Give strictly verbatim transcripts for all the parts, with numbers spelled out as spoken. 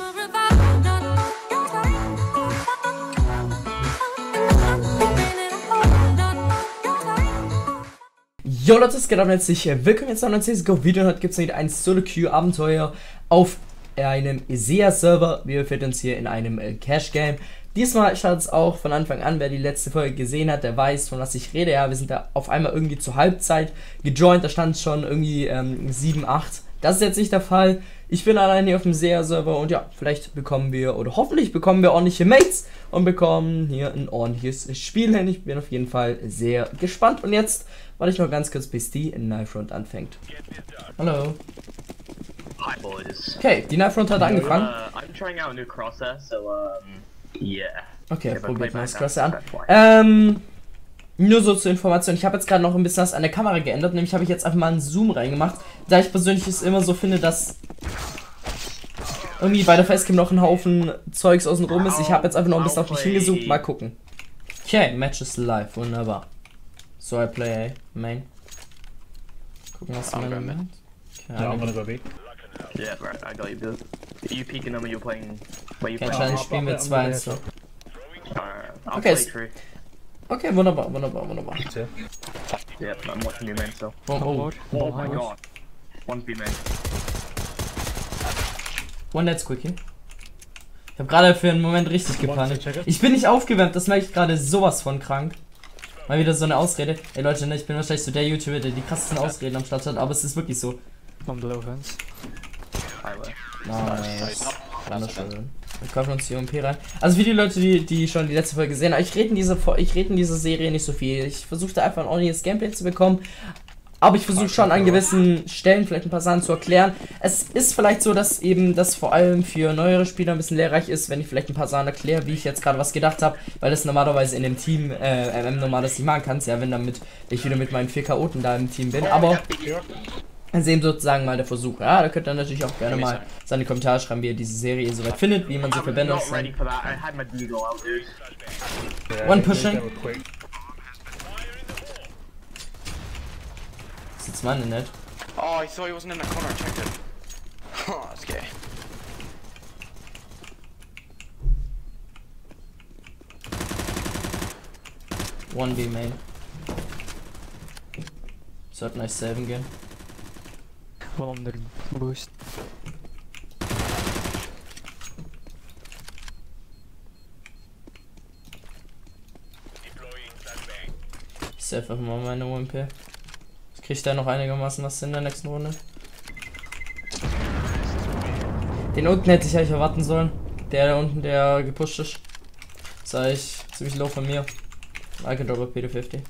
Jo Leute, es geht ab und herzlich willkommen jetzt zu einem neuen C S G O-Video. Heute gibt es wieder ein Solo-Queue-Abenteuer auf einem E S E A-Server. Wir befinden uns hier in einem äh, Cash-Game. Diesmal startet es auch von Anfang an. Wer die letzte Folge gesehen hat, der weiß, von was ich rede. Ja, wir sind da auf einmal irgendwie zur Halbzeit gejoint. Da stand schon irgendwie ähm, sieben, acht. Das ist jetzt nicht der Fall. Ich bin allein hier auf dem E S E A-Server und ja, vielleicht bekommen wir, oder hoffentlich bekommen wir ordentliche Mates und bekommen hier ein ordentliches Spiel hin. Ich bin auf jeden Fall sehr gespannt. Und jetzt warte ich noch ganz kurz, bis die Knife Round anfängt. Hallo. Hi boys. Okay, die Knife Round hat angefangen. Uh, I'm trying out a new crosshair, so um, yeah. Okay, Yeah, probiert mal das back Crosshair up, an. that's why. Ähm, nur so zur Information, ich habe jetzt gerade noch ein bisschen was an der Kamera geändert, nämlich habe ich jetzt einfach mal einen Zoom reingemacht, da ich persönlich es immer so finde, dass irgendwie bei der Facecam noch ein Haufen Zeugs außen rum ist. Ich habe jetzt einfach noch ein bisschen auf mich hingezoomt, mal gucken. Okay, Match is live, wunderbar. So I play A, main. Gucken, was I'm meine going mid. macht. Okay, No, I'm gonna go B. Yeah, right, I got you, dude. You peeking them when you're playing. Where you okay, playing? anscheinend spielen wir zwei eins so. Uh, I'll Okay, play s- through. Okay, wunderbar, wunderbar, wunderbar. Two. Yeah, I'm watching you, man. So. Oh, oh. Oh my god. One's B, man. One Net's Quickie. Ich habe gerade für einen Moment richtig gepanikt. Ich bin nicht aufgewärmt, das merke ich gerade sowas von krank. Mal wieder so eine Ausrede. Ey Leute, ne, ich bin wahrscheinlich so der YouTuber, der die krassesten Ausreden am Start hat, aber es ist wirklich so. On the low fence. Highway. Nice. Wunderschön. Wir kaufen uns die O M P rein. Also für die Leute, die, die schon die letzte Folge gesehen haben, ich rede in dieser ich rede in dieser Serie nicht so viel. Ich versuche da einfach ein ordentliches Gameplay zu bekommen. Aber ich versuche schon an gewissen Stellen vielleicht ein paar Sachen zu erklären. Es ist vielleicht so, dass eben das vor allem für neuere Spieler ein bisschen lehrreich ist, wenn ich vielleicht ein paar Sachen erkläre, wie ich jetzt gerade was gedacht habe, weil das normalerweise in dem Team, äh, M M normal das nicht machen kannst, ja, wenn damit ich wieder mit meinen vier Chaoten da im Team bin. Aber das ist eben sozusagen mal der Versuch. Ja, da könnt ihr natürlich auch gerne mal seine Kommentare schreiben, wie ihr diese Serie soweit findet, wie man sie I'm verwendet. not ready for that. I had my deagle out, dude. Yeah, One they- pushing. they were quick. Das ist jetzt meine nett. Oh, I thought he wasn't in the corner. I checked it. Oh, that's gay. One B main. Sollten nice saven gehen. One on the boost. Ich save einfach mal meine O M P. Ich krieg da noch einigermaßen was in der nächsten Runde. Den unten hätte ich eigentlich erwarten sollen. Der da unten, der gepusht ist. Ist eigentlich ziemlich low von mir. I can drop a P fünfzig.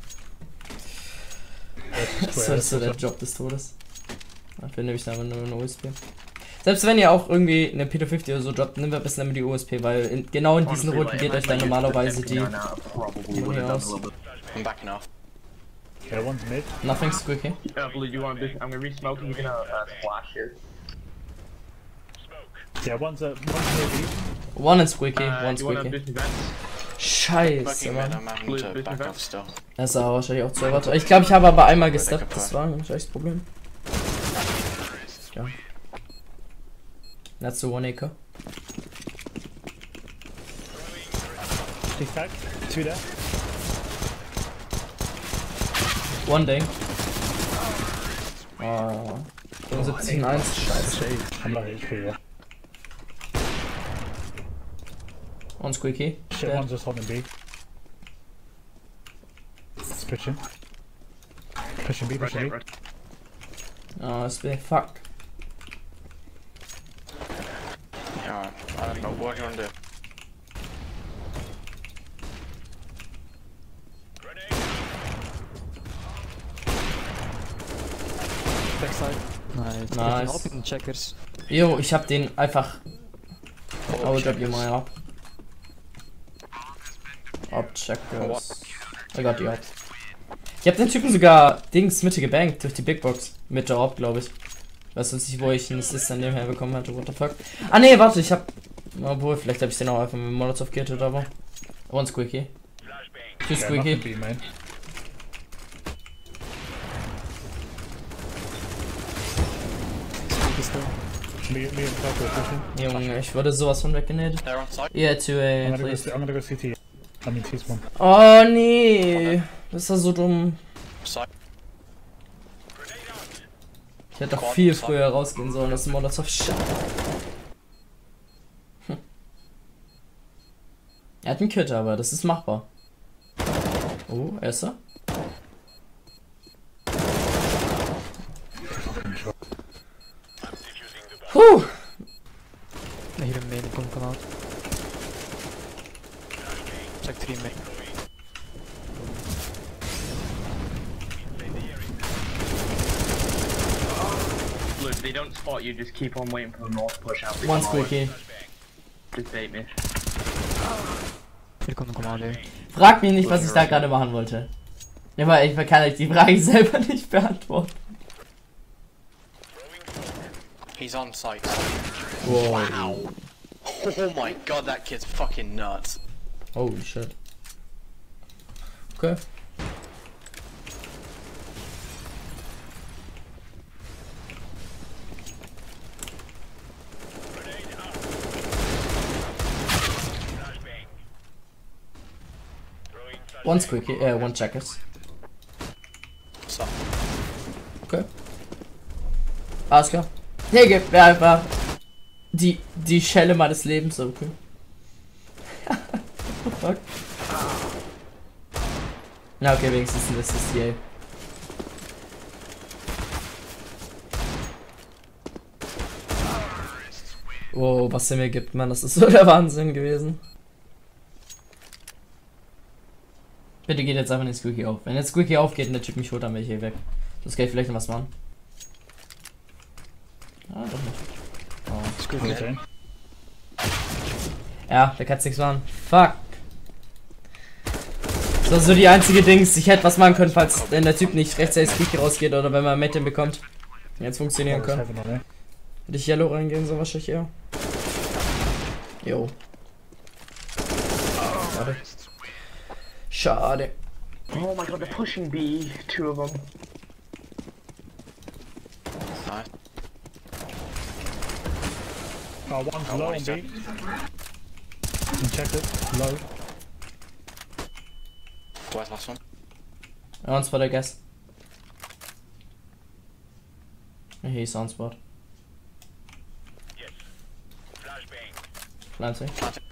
Das ist so der Job des Todes. Dafür nehme ich dann aber nur eine U S P. Selbst wenn ihr auch irgendwie eine P fünfzig oder so droppt, nehmt ein bisschen damit die U S P, weil in, genau in diesen Runden geht euch dann normalerweise die... I'm backing off. Yeah, one's mid. Nothing squeaky. Uh, Blue, you want this? I'm gonna re-smoke and you're gonna uh, splash it. Yeah, one's uh, one's near B. One and squeaky, Uh, one you wanna squeaky. business events? Scheiße, Backing mid, Mann. I'm having Blue, to business back events? off still. Das sah wahrscheinlich auch zu erwarten. Ich glaube, ich habe aber einmal gesteppt. Das war wahrscheinlich das Problem. Ja. That's the one acre. He's back. Two there. One Ding. Oh. fünfundsiebzig eins. Scheiße. I'm not H P, yeah. One squeaky. Shit, Dead. one's just holding B. It's pushing. Pushing B, pushing B. Right, Oh, S B. Fuck. Yeah, I don't know what you want to do. Backside. Nice. Nice. Up in checkers. Jo, ich hab den einfach. Oh, drop you my up. Up checkers. I got die up. Ich hab den Typen sogar Dings Mitte gebankt durch die Big Box. Mitte Op, glaube ich. Weißt du nicht, wo ich einen Assist an dem her bekommen hatte, what the fuck. Ah ne, warte, ich hab. Obwohl, vielleicht habe ich den auch einfach mit Molotov getötet, aber. One squeaky. Two Yeah, squeaky. nothing B, man. Squeaky still. Me, me and Falco are pushing. Junge, ich wurde sowas von weggenedet. They're on site. Yeah, to I'm A, gonna, go, please. C- I'm gonna go C T. I mean T-spawn. Oh nee, das ist ja so dumm. Site. Ich hätte doch viel früher rausgehen sollen, das ist Molotov. Scheiße. Hm. Er hat einen Kit, aber das ist machbar. Oh, Esser. Puh. Hier een main komt van out. Check three main. Look, if they don't spot you, just keep on waiting for the north push out. One squeaky. Just bait me. Hier komt een commando. Frag mich nicht, was ich da gerade machen wollte. Ja, weil ich kann ich die Frage selber nicht beantworten. He's on site. Wow. Oh my god, that kid's fucking nuts. Holy shit. Okay. One squeaky, äh, one checkers. So, Okay. Alles klar. Nee, gib mir einfach die, die Schelle meines Lebens, okay. Fuck. Na okay, wenigstens ein Assist, yay. Wow, was er mir gibt, Mann, das ist so der Wahnsinn gewesen. Bitte geht jetzt einfach nicht Squeaky auf. Wenn jetzt Squeaky aufgeht und der Typ mich holt, dann bin ich hier weg. Das kann ich vielleicht noch was machen. Ah, doch nicht. Oh. Squeaky. Okay. Ja, der kann jetzt nichts machen. Fuck. Das war so die einzige Dings. Ich hätte was machen können, falls wenn der Typ nicht rechtzeitig Squeaky rausgeht oder wenn man Mädchen bekommt. Jetzt funktionieren können. Hätte ich Yellow reingehen, so wahrscheinlich eher. Jo. Schade. Schade. Oh my god, they're pushing B, two of them. nice. Oh, one's Oh, low one on is B. dead. You can check it. Low. Where's the last one? On spot, I guess. He's on spot. Yes. Flashbang. Planting. Planted.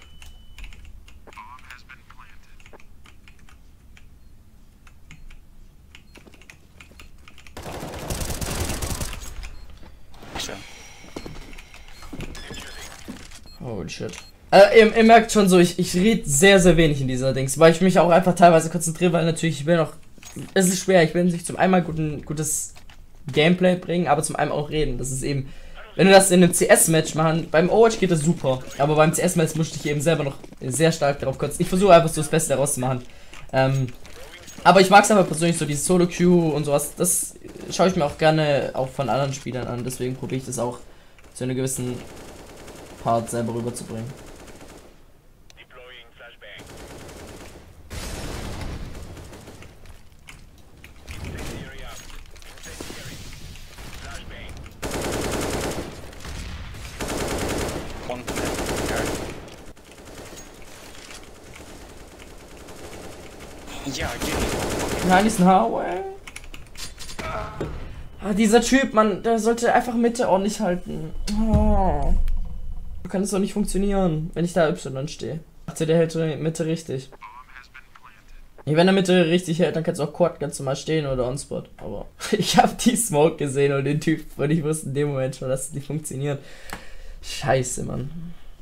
So. Holy shit. Äh, ihr, ihr merkt schon so, ich, ich rede sehr, sehr wenig in dieser Dings, weil ich mich auch einfach teilweise konzentriere, weil natürlich, ich will noch, es ist schwer, ich will nicht zum einen guten, gutes Gameplay bringen, aber zum einen auch reden. Das ist eben, wenn du das in einem C S-Match machen, beim Overwatch geht das super, aber beim C S-Match musste ich eben selber noch sehr stark darauf konzentrieren. Ich versuche einfach so das Beste daraus zu machen. Ähm, aber ich mag es aber persönlich so, dieses Solo-Queue und sowas, das schaue ich mir auch gerne auch von anderen Spielern an, deswegen probiere ich das auch zu einem gewissen Part selber rüberzubringen. Deploying flashbang. Incendiary out. Incendiary. Flashbang. One for them. Yeah, I do need one. Nein, diesen Highway. Ah, dieser Typ, Mann, der sollte einfach Mitte ordentlich halten. Oh. Kann es doch nicht funktionieren, wenn ich da Y stehe. Dachte, der hält Mitte richtig. Nee, wenn er Mitte richtig hält, dann kannst du auch Quad ganz normal stehen oder On-Spot. Aber ich habe die Smoke gesehen und den Typ und ich wusste in dem Moment schon, dass es nicht funktioniert. Scheiße, Mann.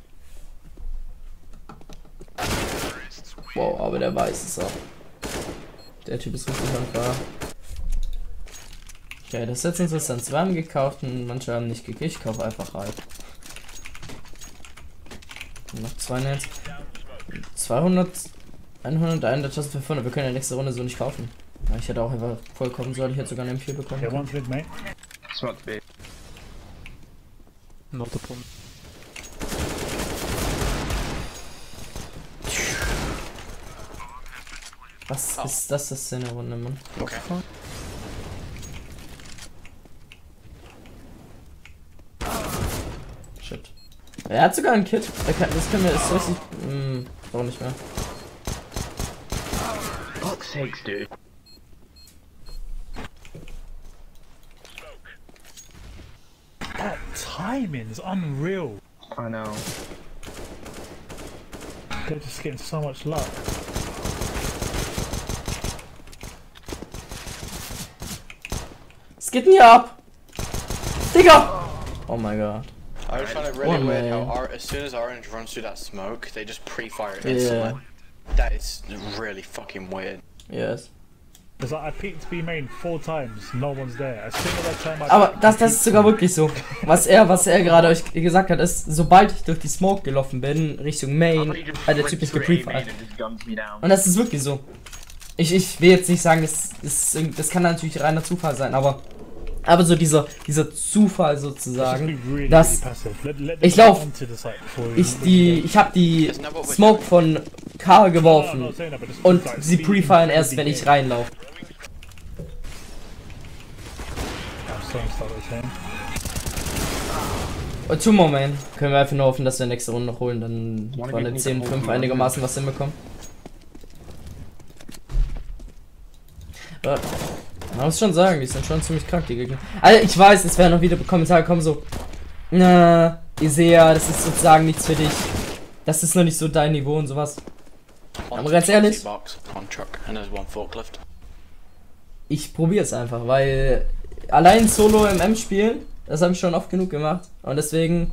Wow, aber der weiß es auch. Der Typ ist richtig on fire. Okay, das ist jetzt interessant. Zwei haben gekauft und manche haben nicht gekauft. Ich kaufe einfach halt. Noch zwei Netz. zweihundert, hunderteintausendfünfhundert. Wir können ja nächste Runde so nicht kaufen. Ja, ich hätte auch einfach vollkommen sollen. Ich hätte sogar eine M vier bekommen. Yeah, one's mid, mate. Smoked B. Multiple. Was Oh. ist das, das für eine Runde, Mann? Okay. Er hat sogar ein Kit. Er kann, das können wir, ist richtig. Hm, auch nicht mehr. Fuck's sakes, dude. That timing is unreal. I know. They're just getting so much luck. Was geht denn hier ab? Digga! Oh mein Gott. I just find it really One weird how man. Ar as soon as Orange runs through that smoke, they just pre-fire it Yeah. instantly. That is really fucking weird. Yes. Because I peeked B main four times, no one's there. As soon as I turn my Aber das, das ist sogar wirklich so. Was er, was er gerade euch gesagt hat, ist, sobald ich durch die Smoke gelaufen bin, Richtung Main, hat der Typ mich geprefired. Und das ist wirklich so. Ich, ich will jetzt nicht sagen, das, das, das kann natürlich reiner Zufall sein, aber aber so dieser, dieser Zufall sozusagen, dass ich lauf, ich die, ich habe die Smoke von Karl geworfen und sie prefiren erst, wenn ich reinlaufe. Und zum Moment können wir einfach nur hoffen, dass wir nächste Runde noch holen, dann von der zehn fünf einigermaßen was hinbekommen. Aber man muss schon sagen, die sind schon ziemlich krank, die Gegner. Also ich weiß, es werden noch wieder Kommentare kommen so, na, Isea, das ist sozusagen nichts für dich. Das ist noch nicht so dein Niveau und sowas. Aber ganz ehrlich, ich probiere es einfach, weil allein Solo M M spielen, das habe ich schon oft genug gemacht. Und deswegen,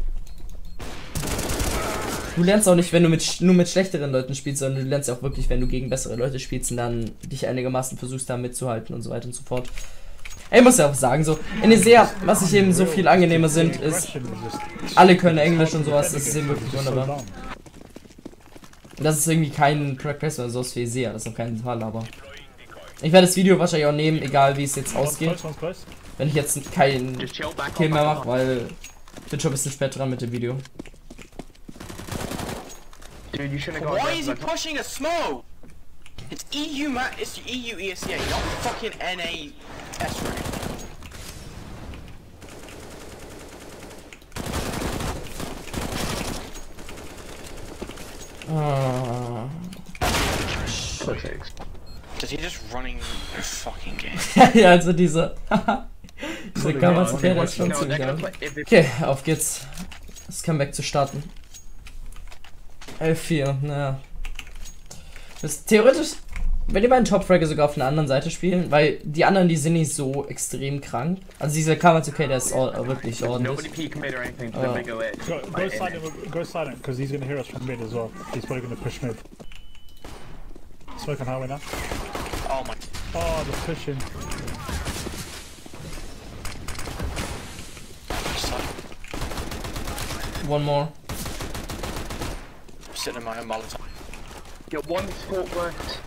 du lernst auch nicht, wenn du mit, nur mit schlechteren Leuten spielst, sondern du lernst auch wirklich, wenn du gegen bessere Leute spielst und dann dich einigermaßen versuchst, da mitzuhalten und so weiter und so fort. Ich muss ja auch sagen, so, in Isea, was ich eben so viel angenehmer sind, ist, alle können Englisch und sowas, das ist eben wirklich wunderbar. Und das ist irgendwie kein Crack Press oder sowas für Isea, das ist auf keinen Fall, aber ich werde das Video wahrscheinlich auch nehmen, egal wie es jetzt ausgeht, wenn ich jetzt keinen Kill mehr mache, weil ich bin schon ein bisschen spät dran mit dem Video. Dude, you shouldn't have gone. Why is he pushing a smoke? It's E U, man. It's E U E S E A, not fucking N A S rank. Ah. Does he just running a fucking game? Ja, also diese diese Kapazität ist schon No, ziemlich they're geil. gonna play. If it's Okay, auf geht's. Das Comeback zu starten. elf vier, naja. Das ist theoretisch, wenn die beiden Top-Fragger sogar auf einer anderen Seite spielen, weil die anderen, die sind nicht so extrem krank. Also dieser K zwei K, der ist all, wirklich nobody ordentlich. peek mid or anything, so Oh. they're gonna go in. Go, go silent, go silent, because he's gonna hear us from mid as well. He's probably gonna push mid. Smoke on highway now. Oh my. Oh, the pushing. One more. I'm sitting in my own Molotov. Get one sport left.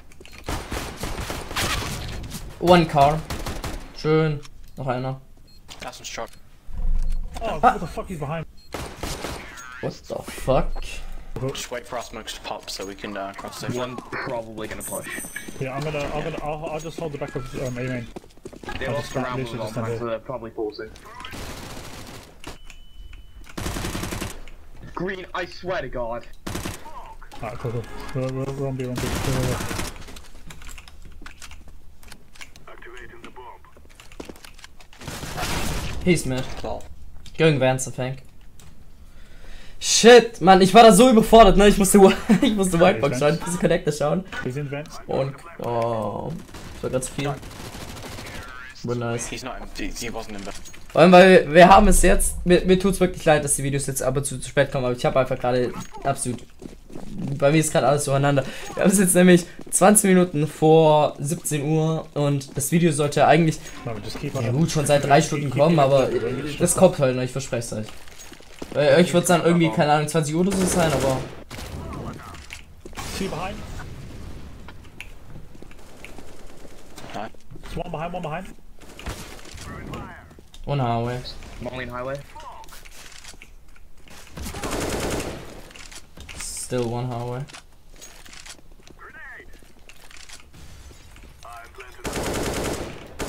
One car. Schön. Noch einer. That's some struck. Oh, what the fuck, he's behind. What the fuck? Just wait for our smokes to pop so we can uh, cross the One probably gonna push. Yeah, I'm gonna, I'm gonna, I'll, I'll just hold the back of um, A main. They I'll lost just the stand- round with literally one just stand man, here. so they're probably forcing. Green, I swear to God. Alright, cool, cool. We're, we're, we're on B, we're on B. We're, we're, we're. Activating the bomb. He's mid. Lol. Going Vance, I think. Shit, Mann, ich war da so überfordert, ne? Ich musste, ich musste Whitebox schauen, ich musste Connector schauen. He's in vents. Und, oh, das war ganz viel. Aber nice. He's not in, he wasn't in bed. Vor allem, weil wir haben es jetzt, mir, mir tut's wirklich leid, dass die Videos jetzt ab und zu zu spät kommen, aber ich habe einfach gerade absolut, bei mir ist gerade alles durcheinander. Wir haben es jetzt nämlich zwanzig Minuten vor siebzehn Uhr und das Video sollte eigentlich, No, just keep on ja it. gut, schon seit drei Stunden kommen, aber das kommt halt noch, ich verspreche es euch. Bei euch wird es dann irgendwie, keine Ahnung, zwanzig Uhr oder so sein, aber Two behind. Alright. There's one behind, one behind. one highway. Moline highway. Still one highway. Grenade. I'm planted.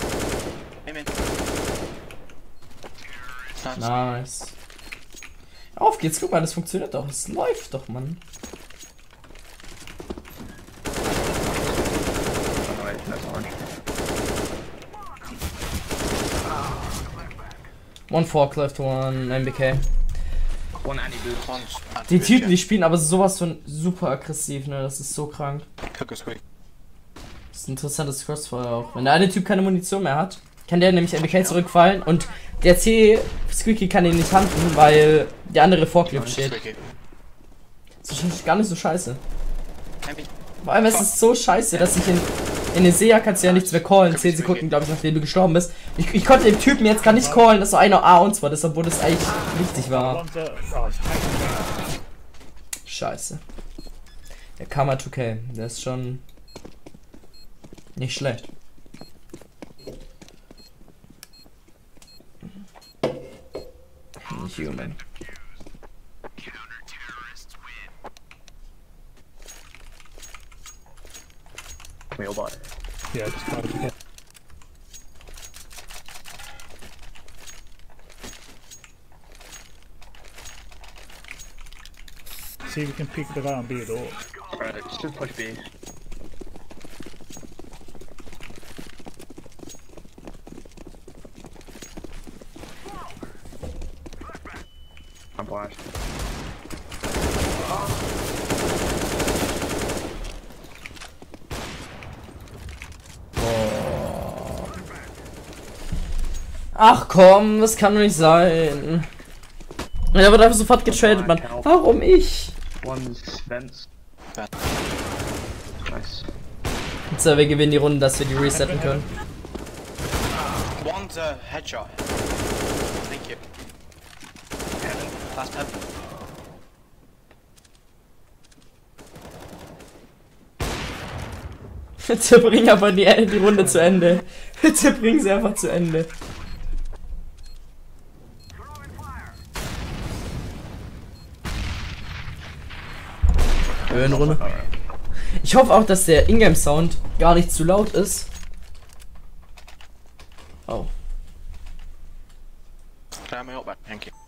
Hey man. Nice. Nice. Auf geht's, guck mal, das funktioniert doch. Es läuft doch, Mann. Alright, that's orange. One forklift, one M B K. One anti-boost. One's Die Typen, die spielen aber sowas von super aggressiv, ne? Das ist so krank. Cook us quick. Das ist ein interessantes Crossfire auch. Wenn der eine Typ keine Munition mehr hat, kann der nämlich M B K zurückfallen und der C Squeaky kann ihn nicht handen, weil der andere Forklift steht. Das ist gar nicht so scheiße. Vor allem ist es so scheiße, dass ich in, in den Seher kannst du ja nichts mehr callen. zehn Sekunden, glaube ich, nachdem du gestorben bist. Ich, ich konnte dem Typen jetzt gar nicht callen, dass so einer A uns war, deshalb, obwohl das eigentlich wichtig war. One's, uh, oh, it's tagging Scheiße. Der Karma zwei K, der ist schon nicht schlecht. Human. We all bought it. me. Yeah, just try to get. See if we can pick the guy on B at all. Alright, just push B. I'm flashed. Ach komm, das kann doch nicht sein. Er wird einfach sofort getradet, Mann. Warum ich? One's vents. Vent. Nice. So, wir gewinnen die Runde, dass wir die resetten können. One's a headshot. Thank you. Last head. Bitte bring aber die, die Runde zu Ende. Bitte bring sie einfach zu Ende. Höhenrunde. Ich hoffe auch, dass der Ingame-Sound gar nicht zu laut ist. Oh. Grab me up back. Thank you.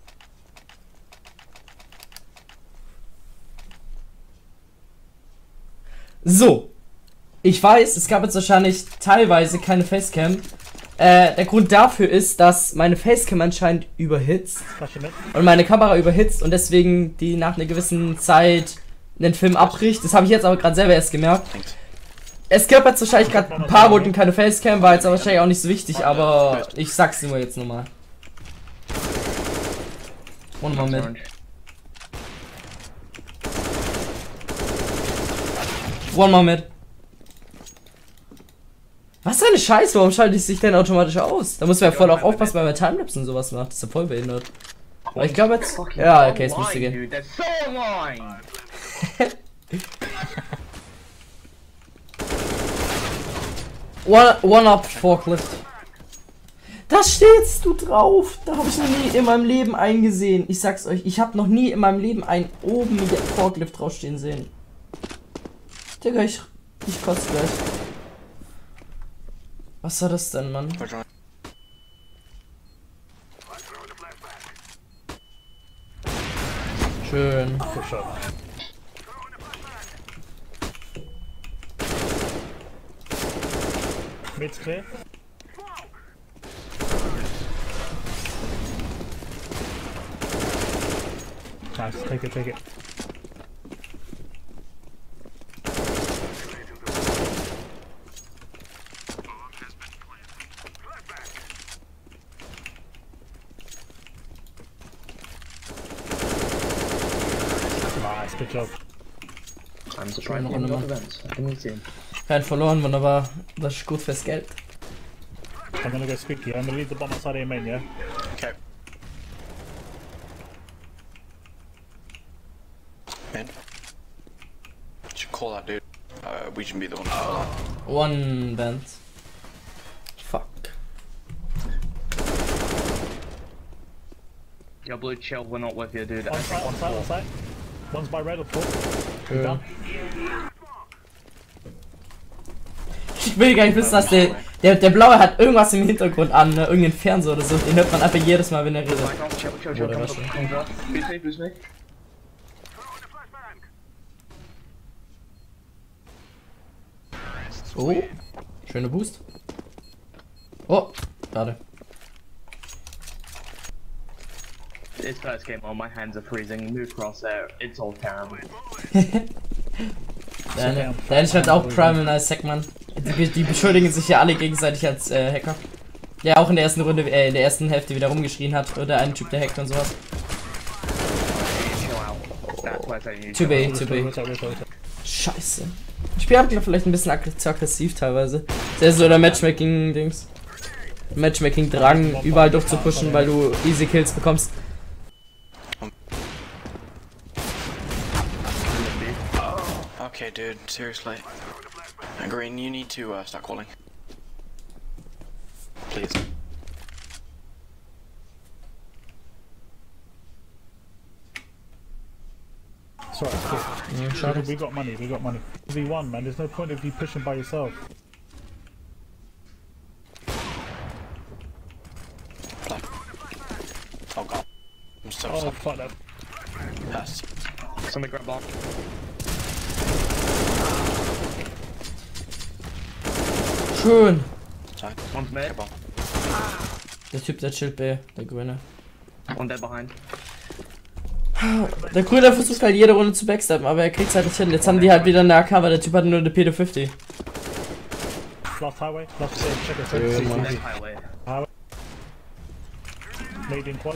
So. Ich weiß, es gab jetzt wahrscheinlich teilweise keine Facecam. Äh, der Grund dafür ist, dass meine Facecam anscheinend überhitzt. Flashing it. Und meine Kamera überhitzt und deswegen die nach einer gewissen Zeit den Film abbricht. Das habe ich jetzt aber gerade selber erst gemerkt. Thanks. Es gab jetzt wahrscheinlich gerade ein paar Minuten keine Facecam, war jetzt aber wahrscheinlich auch nicht so wichtig, aber ich sag's nur jetzt nochmal. One more mit. Orange. One more mit. Was für eine Scheiße, warum schalte ich sich denn automatisch aus? Da muss man ja voll auch aufpassen, weil man Timelapse und sowas macht. Das ist ja voll behindert. Aber ich glaube jetzt. Fucking Ja, okay, es online, müsste gehen. Dude, that's so online. One, one up Forklift. Da stehtst du drauf. Da habe ich noch nie in meinem Leben eingesehen. Ich sag's euch, ich habe noch nie in meinem Leben einen oben mit der Forklift draufstehen sehen. Digga, ich, ich kotze gleich. Was war das denn, Mann? Which one? Schön. Good shot. Mid's clear. Nice, take it, take it. Nice, good job. I'm just trying to get events. I can see him. Kein verloren, wunderbar. Das ist gut fürs Geld. I'm gonna go squeaky. I'm gonna leave the bomb outside of your main, yeah? Okay. Man. Should call that dude. Uh, we should be the one to call that. One band. Fuck. Yo, blue, chill. We're not with you, dude. One side, one side, one side. One's by red or four. Ja. Down. will gar nicht wissen, dass der, der, der Blaue hat irgendwas im Hintergrund an, ne? Irgendein Fernseher oder so. Den hört man einfach jedes Mal, wenn er redet. Back off, chill, chill, chill, Oder come was? up, come up. Boost me, boost me. Oh, schöner Boost. Oh, schade. It's first game on, my hands are freezing. Move across there, it's all terrible. Deine, deine schreibt auch Primal Nice Sackmann. Die, die beschuldigen sich ja alle gegenseitig als äh, Hacker. Der auch in der ersten Runde, äh, in der ersten Hälfte wieder rumgeschrien hat. Oder ein Typ, der hackt und sowas. Chill out. That's why I said you To be, chill to be. Wait, wait, wait, wait. Scheiße. Ich spiele halt vielleicht ein bisschen aggr zu aggressiv teilweise. Das ist so der Matchmaking-Dings. Matchmaking-Drang, überall durchzupushen, weil du easy Kills bekommst. Okay, dude, seriously. Uh, Green, you need to uh, start calling. Please. Sorry, it's cool. Ja, schade. We got money, we got money. V one, man, there's no point of you pushing by yourself. Oh god. I'm so Oh, sorry. fuck that. Yes. Somebody grab bomb. Schön. Sorry. One's mid, Come on. Der Typ, der chillt B, der Grüne. one dead behind. Der Grüne versucht halt jede Runde zu backsteppen, aber er kriegt's halt nicht hin. Jetzt haben die halt wieder eine A K, weil der Typ hat nur eine P D fünfzig. Last highway, last safe, check it, check Yeah, it, man. easy, Dead highway. easy. Made in quad.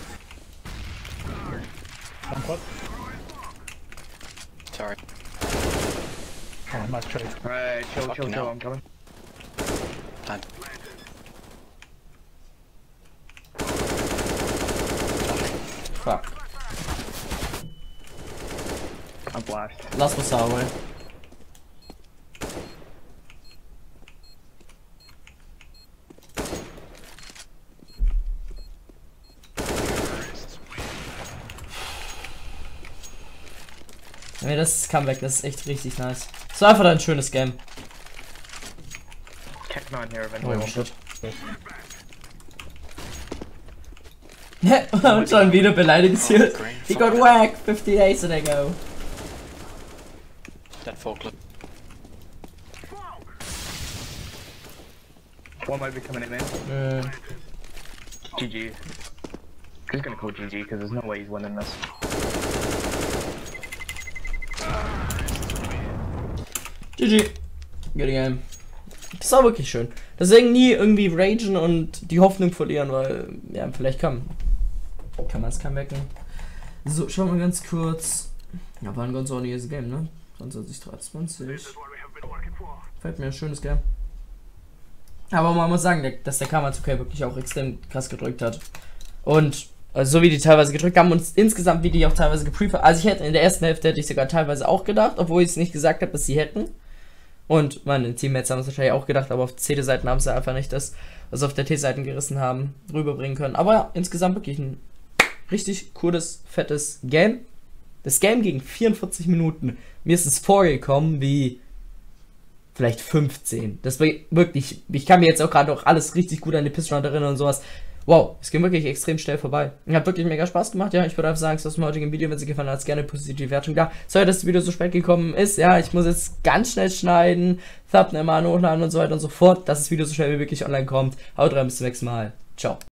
One quad. Sorry. Oh, nice trade. Alright, chill, chill, Fucking chill, hell. I'm coming. Done. Fuck. I'm flashed. Lass was Highway. Ja, das ist Comeback, das ist echt richtig nice. Es war einfach ein schönes Game. Catch nine here Oh eventually. shit. Und schon wieder beleidigt. He got whacked fifty days ago. That forklift. One might be coming in, man. Äh, G G. He's gonna call G G because there's no way he's winning this. G G. Good game. Das war wirklich schön. Deswegen nie irgendwie ragen und die Hoffnung verlieren, weil, ja, vielleicht kann, kann man es comebacken. So, schauen wir ganz kurz. Ja, war ein ganz ordentliches Game, ne? zwanzig dreiundzwanzig. Fällt mir ein schönes Game. Aber man muss sagen, dass der Karma zwei K wirklich auch extrem krass gedrückt hat. Und also so wie die teilweise gedrückt haben und insgesamt wie die auch teilweise geprüft. Also ich hätte in der ersten Hälfte hätte ich sogar teilweise auch gedacht, obwohl ich es nicht gesagt habe, dass sie hätten. Und meine Teammates haben es wahrscheinlich auch gedacht, aber auf C D-Seiten haben sie einfach nicht das, was sie auf der T-Seiten gerissen haben, rüberbringen können. Aber ja, insgesamt wirklich ein richtig cooles, fettes Game. Das Game ging vierundvierzig Minuten. Mir ist es vorgekommen wie vielleicht fünfzehn. Das war wirklich, ich kann mir jetzt auch gerade auch alles richtig gut an die Pistrun erinnern und sowas. Wow, es ging wirklich extrem schnell vorbei. Hat wirklich mega Spaß gemacht, ja. Ich würde einfach sagen, es ist das heutige Video, wenn es dir gefallen hat, gerne positive Wertung da. Sorry, dass das Video so spät gekommen ist, ja. Ich muss jetzt ganz schnell schneiden, Thumbnail mal hochladen und so weiter und so fort, dass das Video so schnell wie möglich online kommt. Haut rein, bis zum nächsten Mal. Ciao.